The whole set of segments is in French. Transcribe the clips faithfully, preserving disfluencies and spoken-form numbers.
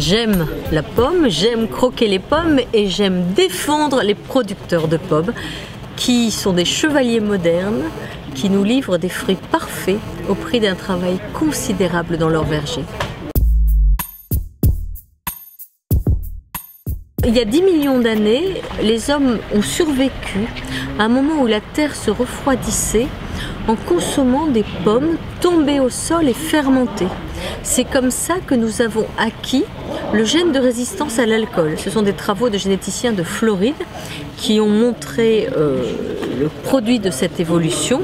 J'aime la pomme, j'aime croquer les pommes et j'aime défendre les producteurs de pommes qui sont des chevaliers modernes qui nous livrent des fruits parfaits au prix d'un travail considérable dans leur verger. Il y a dix millions d'années, les hommes ont survécu à un moment où la terre se refroidissait en consommant des pommes tombées au sol et fermentées. C'est comme ça que nous avons acquis le gène de résistance à l'alcool. Ce sont des travaux de généticiens de Floride qui ont montré euh, le produit de cette évolution.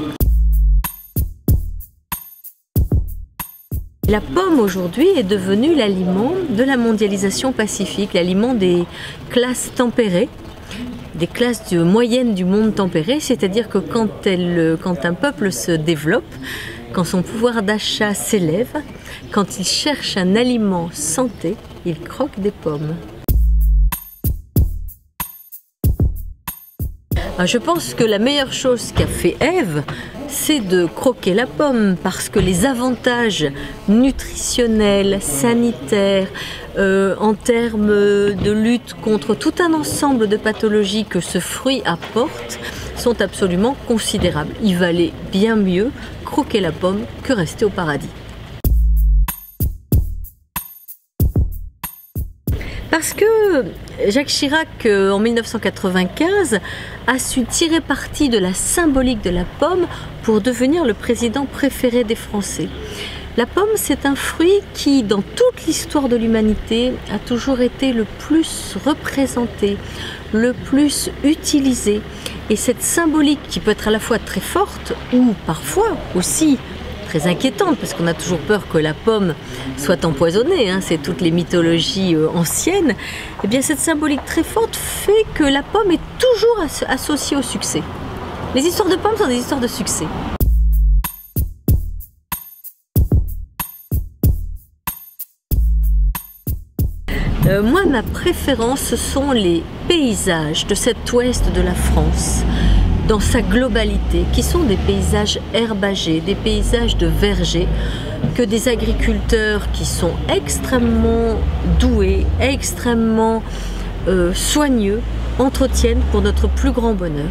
La pomme aujourd'hui est devenue l'aliment de la mondialisation pacifique, l'aliment des classes tempérées, des classes de moyennes du monde tempéré, c'est-à-dire que quand, elle, quand un peuple se développe, quand son pouvoir d'achat s'élève, quand il cherche un aliment santé, il croque des pommes. Alors je pense que la meilleure chose qu'a fait Ève, c'est de croquer la pomme parce que les avantages nutritionnels, sanitaires, euh, en termes de lutte contre tout un ensemble de pathologies que ce fruit apporte sont absolument considérables. Il valait bien mieux croquer la pomme que rester au paradis. Parce que Jacques Chirac, en mille neuf cent quatre-vingt-quinze, a su tirer parti de la symbolique de la pomme pour devenir le président préféré des Français. La pomme, c'est un fruit qui, dans toute l'histoire de l'humanité, a toujours été le plus représenté, le plus utilisé. Et cette symbolique qui peut être à la fois très forte ou parfois aussi très inquiétante, parce qu'on a toujours peur que la pomme soit empoisonnée, hein, c'est toutes les mythologies euh, anciennes, et bien cette symbolique très forte fait que la pomme est toujours as associée au succès. Les histoires de pommes sont des histoires de succès. Euh, moi, ma préférence, ce sont les paysages de cet ouest de la France, dans sa globalité, qui sont des paysages herbagés, des paysages de vergers, que des agriculteurs qui sont extrêmement doués, extrêmement euh, soigneux, entretiennent pour notre plus grand bonheur.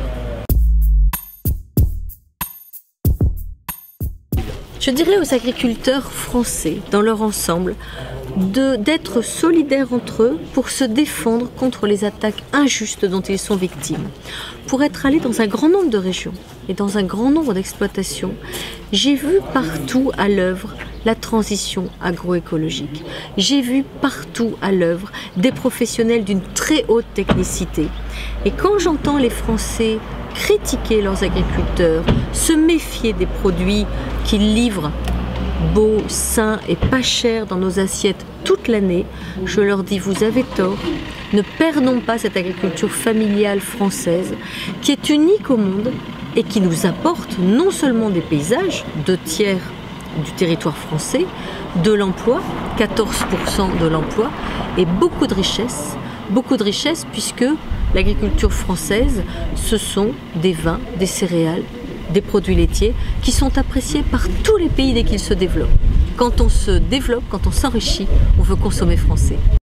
Je dirais aux agriculteurs français, dans leur ensemble, d'être solidaires entre eux pour se défendre contre les attaques injustes dont ils sont victimes. Pour être allé dans un grand nombre de régions et dans un grand nombre d'exploitations, j'ai vu partout à l'œuvre la transition agroécologique. J'ai vu partout à l'œuvre des professionnels d'une très haute technicité. Et quand j'entends les Français critiquer leurs agriculteurs, se méfier des produits qu'ils livrent beaux, sains et pas chers dans nos assiettes toute l'année, je leur dis vous avez tort, ne perdons pas cette agriculture familiale française qui est unique au monde et qui nous apporte non seulement des paysages, deux tiers du territoire français, de l'emploi, quatorze pour cent de l'emploi et beaucoup de richesses, beaucoup de richesses puisque l'agriculture française, ce sont des vins, des céréales, des produits laitiers qui sont appréciés par tous les pays dès qu'ils se développent. Quand on se développe, quand on s'enrichit, on veut consommer français.